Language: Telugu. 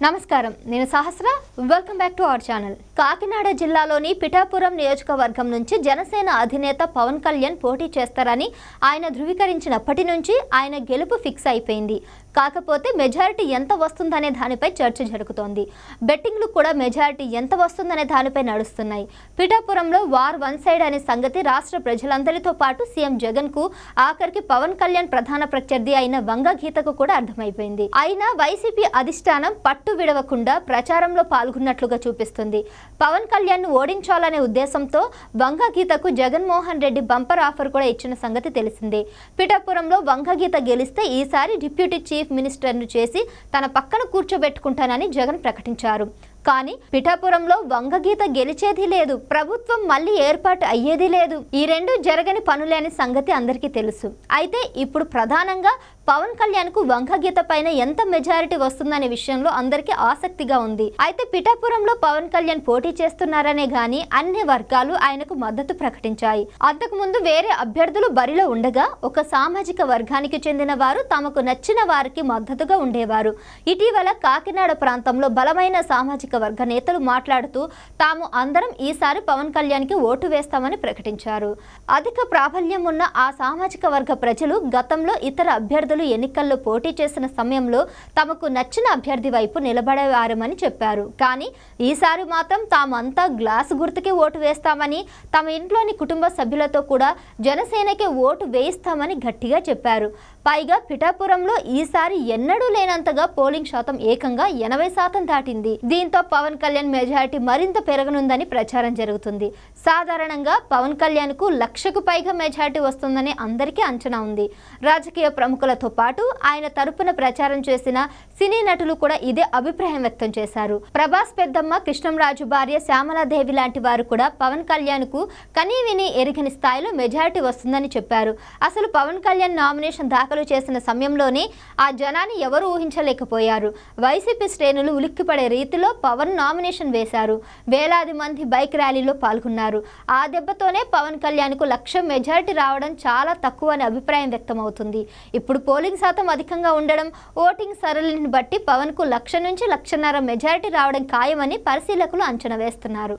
నమస్కారం నేను Sahasra welcome back to our channel Kakinada జిల్లాలోని పిఠాపురం నియోజకవర్గం నుంచి జనసేన అధినేత పవన్ కళ్యాణ్ పోటీ చేస్తారని ఆయన ధృవీకరించినప్పటి నుంచి ఆయన గెలుపు ఫిక్స్ అయిపోయింది కాకపోతే మెజారిటీ ఎంత వస్తుందనే దానిపై చర్చ జరుగుతోంది బెట్టింగ్లు కూడా మెజారిటీ ఎంత వస్తుందనే దానిపై నడుస్తున్నాయి పిఠాపురంలో వార్ వన్ సైడ్ అనే సంగతి రాష్ట్ర ప్రజలందరితో పాటు సీఎం జగన్ కు ఆఖరికి పవన్ కళ్యాణ్ ప్రధాన ప్రత్యర్థి అయిన వంగగీతకు కూడా అర్థమైపోయింది అయినా వైసీపీ అధిష్టానం పట్టు విడవకుండా ప్రచారంలో పాల్గొన్నట్లుగా చూపిస్తుంది పవన్ కళ్యాణ్ ను ఓడించాలనే ఉద్దేశంతో వంగగీతకు జగన్మోహన్ రెడ్డి బంపర్ ఆఫర్ కూడా ఇచ్చిన సంగతి తెలిసిందే పిఠాపురంలో వంగగీత గెలిస్తే ఈసారి డిప్యూటీ చీఫ్ మినిస్టర్ ను చేసి తన పక్కన కూర్చోబెట్టుకుంటానని జగన్ ప్రకటించారు కానీ పిఠాపురంలో వంగగీత గెలిచేది లేదు ప్రభుత్వం మళ్ళీ ఏర్పాటు అయ్యేది లేదు ఈ రెండు జరగని పనులే అనే సంగతి అందరికీ తెలుసు అయితే ఇప్పుడు ప్రధానంగా పవన్ కళ్యాణ్ కు వంగగీత పైన ఎంత మెజారిటీ వస్తుందనే విషయంలో అందరికీ ఆసక్తిగా ఉంది అయితే పిఠాపురంలో పవన్ కళ్యాణ్ పోటీ చేస్తున్నారనే గాని అన్ని వర్గాలు ఆయనకు మద్దతు ప్రకటించాయి అంతకు ముందు వేరే అభ్యర్థులు బరిలో ఉండగా ఒక సామాజిక వర్గానికి చెందిన వారు తమకు నచ్చిన వారికి మద్దతుగా ఉండేవారు ఇటీవల కాకినాడ ప్రాంతంలో బలమైన సామాజిక వర్గ నేతలు మాట్లాడుతూ తాము అందరం ఈసారి పవన్ కళ్యాణ్ కి ఓటు వేస్తామని ప్రకటించారు అధిక ప్రాబల్యం ఉన్న ఆ సామాజిక వర్గ ప్రజలు గతంలో ఇతర అభ్యర్థులు ఎన్నికల్లో పోటీ చేసిన సమయంలో తమకు నచ్చిన అభ్యర్థి వైపు నిలబడేవారమని చెప్పారు కానీ ఈసారి మాత్రం తామంతా గ్లాసు గుర్తుకి ఓటు వేస్తామని తమ ఇంట్లోని కుటుంబ సభ్యులతో కూడా జనసేనకి ఓటు వేయిస్తామని గట్టిగా చెప్పారు పైగా పిఠాపురంలో ఈసారి ఎన్నడూ లేనంతగా పోలింగ్ శాతం ఏకంగా 80% దాటింది దీంతో పవన్ కళ్యాణ్ మెజారిటీ మరింత పెరగనుందని ప్రచారం జరుగుతుంది సాధారణంగా పవన్ కళ్యాణ్ కు 1,00,000కు పైగా మెజారిటీ వస్తుందని అందరికీ అంచనా ఉంది రాజకీయ ప్రముఖులతో పాటు ఆయన తరపున ప్రచారం చేసిన సినీ నటులు కూడా ఇదే అభిప్రాయం వ్యక్తం చేశారు ప్రభాస్ పెద్దమ్మ కృష్ణంరాజు భార్య శ్యామలాదేవి లాంటి వారు కూడా పవన్ కళ్యాణ్ కు కనీవిని ఎరిగని స్థాయిలో మెజారిటీ వస్తుందని చెప్పారు అసలు పవన్ కళ్యాణ్ నామినేషన్ దాఖలు చేసిన సమయంలోనే ఆ జనాన్ని ఎవరు ఊహించలేకపోయారు వైసీపీ శ్రేణులు ఉలిక్కిపడే రీతిలో పవన్ నామినేషన్ వేశారు వేలాది మంది బైక్ ర్యాలీలో పాల్గొన్నారు ఆ దెబ్బతోనే పవన్ కళ్యాణ్ కు 1,00,000 మెజారిటీ రావడం చాలా తక్కువ అనే అభిప్రాయం వ్యక్తమవుతుంది ఇప్పుడు పోలింగ్ శాతం అధికంగా ఉండడం ఓటింగ్ సరళిని బట్టి పవన్ కు 1,00,000 నుంచి 1,50,000 మెజారిటీ రావడం ఖాయమని పరిశీలకులు అంచనా వేస్తున్నారు